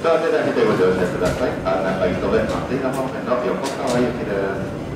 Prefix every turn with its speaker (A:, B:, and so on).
A: ドア手だけでご乗車ください。案内は磯部松井の方面の横川行きです。